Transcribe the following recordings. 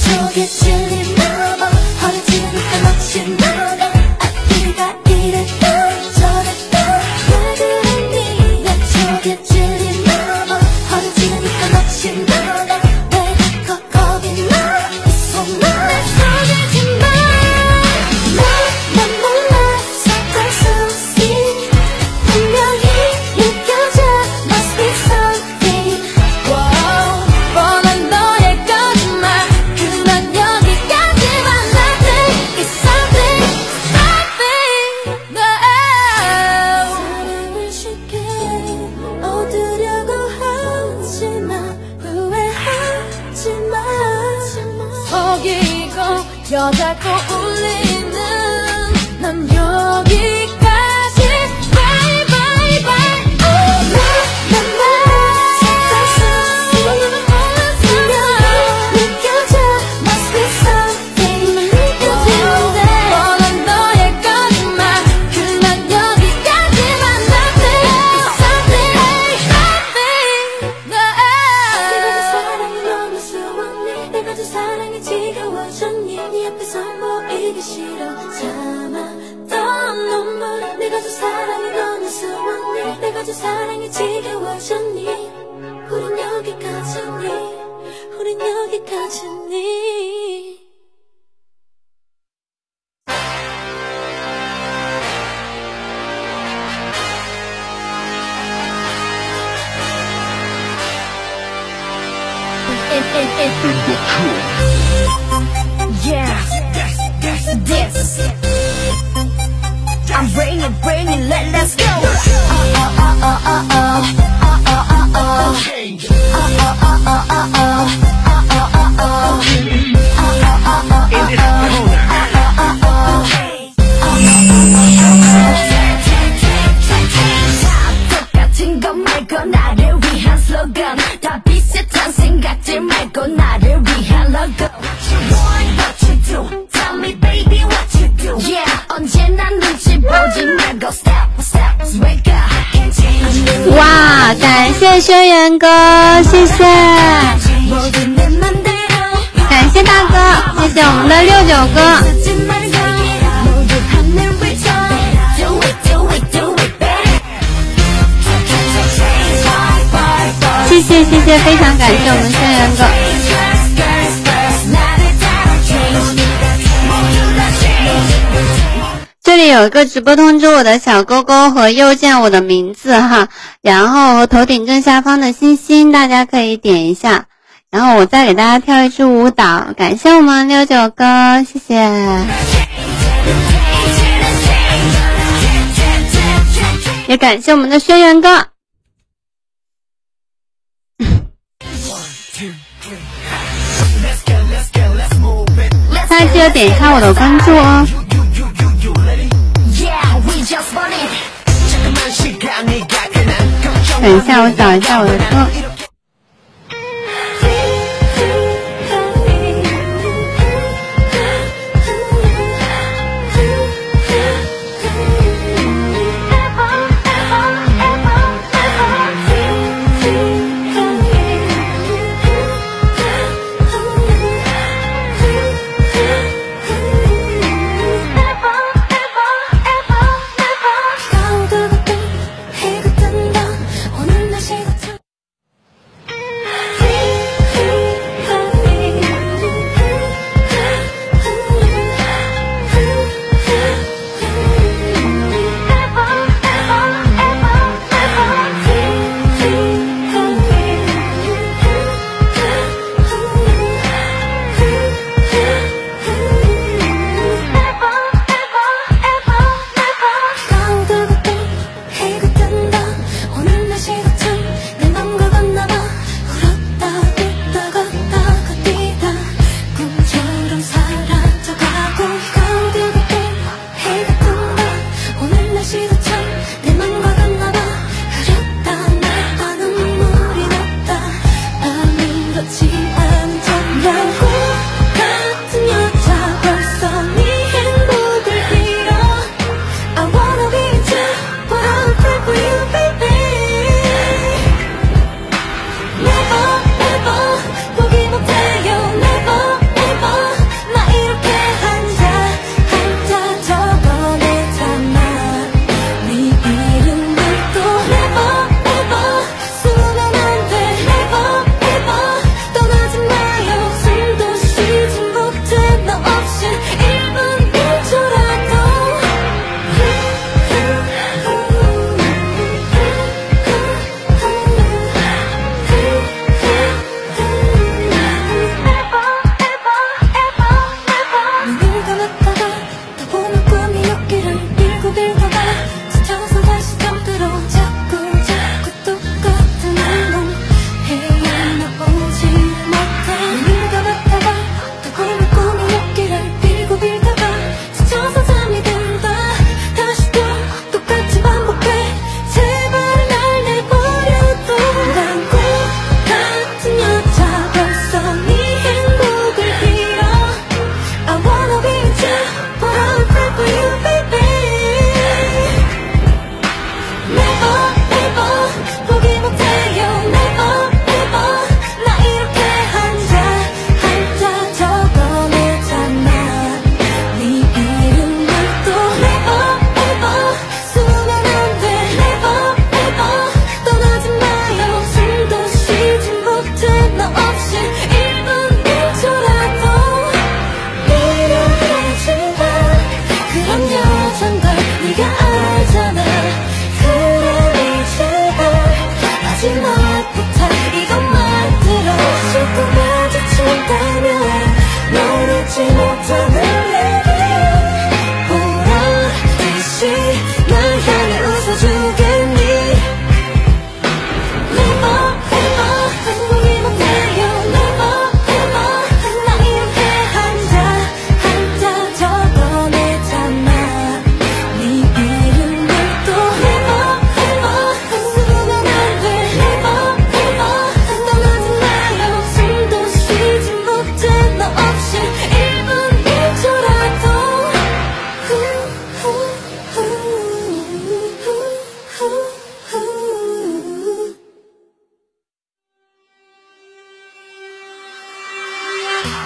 속에 찔린 마법 허리지니까 멋진 너가 앞뒤가 이랬던 저랬던 왜 그랬니 내 속에 찔린 마법 허리지니까 멋진 너가 왜 자꾸 겁이 나 이 손만 내 속이지 마 난 몰라 섞을 수 있어 분명히 느껴져 must be something wow 뻔한 너의 거짓말 그만 여기까지만 nothing is something something no 사랑을 쉽게 얻으려고 하지마 후회하지마 속이고 여자고 울리는 난 여기까지 bye bye bye 느껴져 must be something 뻔한 너의 거짓말 그만 여기까지만 nothing something something 네가 준 사랑이 너무 수없니 내가 준 사랑이 지겨워졌니 네 앞에서 보이기 싫어 참았던 눈물 내가 준 사랑이 너무 수없니 내가 준 사랑이 지겨워졌니 우린 여기까지니 우린 여기까지니 Yeah, this I'm bring it, let's go 똑같은 것 말고 나를 위한 슬로건 다 비슷한 생각들 말고 나를 위한 로고 What you do? Tell me baby what you do? Yeah 언제나 눈치 보지 말고 step wake up can't change 哇，感谢轩辕哥，谢谢，感谢大哥，谢谢我们的69哥，谢谢谢谢，非常感谢我们轩辕哥。这里有一个直播通知我的小勾勾和右键我的名字哈，然后头顶正下方的星星大家可以点一下，然后我再给大家跳一支舞蹈，感谢我们69哥，谢谢，也感谢我们的轩辕哥。大家记得点一下我的关注哦。等一下，我找一下我的歌。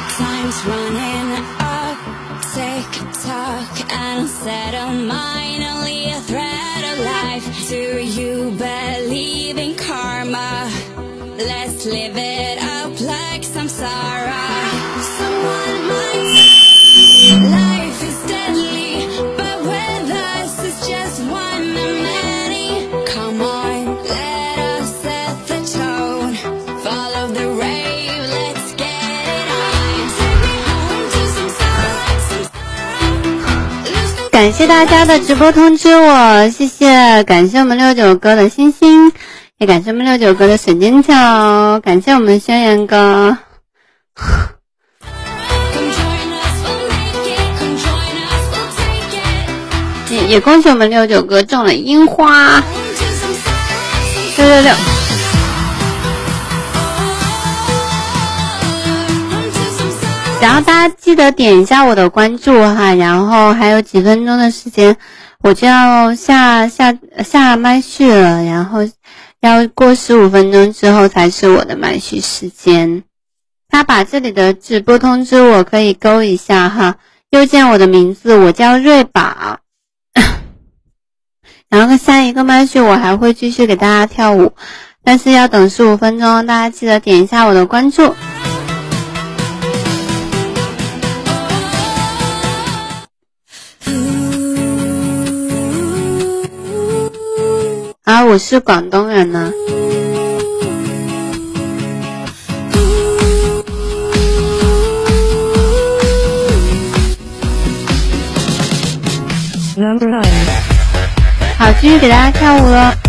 Time's running up, tick-tock, I don't settle mine, only a thread of life. Do you believe in karma? Let's live it up like samsara. Someone might say life is deadly, but with us it's just one of many. Come on, let us set the tone. Follow the rave, let's get it on. Take me home to some 感谢大家的直播通知我，谢谢，感谢我们69哥的星星，也感谢我们69哥的水晶球，感谢我们轩辕哥。也恭喜我们69哥中了樱花，666。然后大家记得点一下我的关注哈，然后还有几分钟的时间我就要下麦序了，然后要过15分钟之后才是我的麦序时间。他把这里的直播通知我可以勾一下哈，又见我的名字，我叫瑞宝。然后下一个麦序我还会继续给大家跳舞，但是要等15分钟，大家记得点一下我的关注。啊，我是广东人呢。好，继续给大家跳舞了。